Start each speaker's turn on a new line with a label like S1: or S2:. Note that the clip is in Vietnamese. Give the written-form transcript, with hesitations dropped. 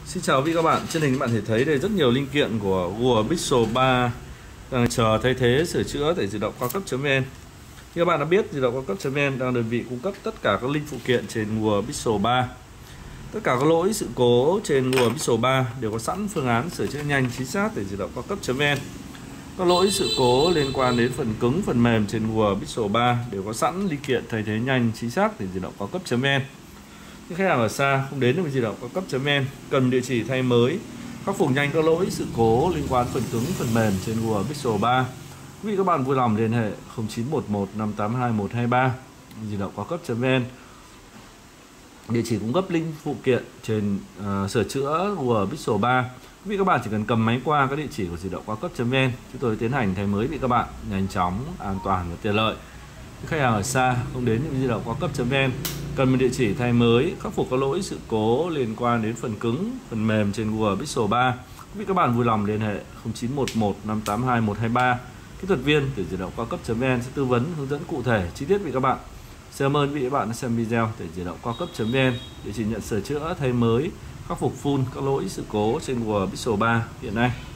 S1: Xin chào quý vị các bạn. Trên hình các bạn thể thấy đây rất nhiều linh kiện của Google Pixel 3 đang chờ thay thế sửa chữa tại di động cao cấp.vn. Như các bạn đã biết, di động cao cấp.vn đang đơn vị cung cấp tất cả các linh phụ kiện trên Google Pixel 3. Tất cả các lỗi sự cố trên Google Pixel 3 đều có sẵn phương án sửa chữa nhanh chính xác tại di động cao cấp.vn. Các lỗi sự cố liên quan đến phần cứng, phần mềm trên Google Pixel 3 đều có sẵn linh kiện thay thế nhanh chính xác tại di động cao cấp.vn. Những khách hàng ở xa không đến được với di động cao cấp.vn cần địa chỉ thay mới, khắc phục nhanh các lỗi sự cố liên quan phần cứng, phần mềm trên Google Pixel 3. Quý vị các bạn vui lòng liên hệ 0911 582 123 di động cao cấp.vn. Địa chỉ cung cấp linh phụ kiện trên sửa chữa Google Pixel 3. Quý vị các bạn chỉ cần cầm máy qua các địa chỉ của di động cao cấp.vn, chúng tôi tiến hành thay mới quý vị các bạn nhanh chóng, an toàn và tiện lợi. Khách hàng ở xa không đến những di động cao cấp.vn cần một địa chỉ thay mới, khắc phục các lỗi sự cố liên quan đến phần cứng, phần mềm trên Google Pixel 3. Quý vị các bạn vui lòng liên hệ 0911 582 123. Kỹ thuật viên từ di động cao cấp.vn sẽ tư vấn hướng dẫn cụ thể chi tiết quý vị các bạn. Xin cảm ơn quý vị các bạn đã xem video từ di động cao cấp.vn. Địa chỉ nhận sửa chữa thay mới, khắc phục full các lỗi sự cố trên Google Pixel 3 hiện nay.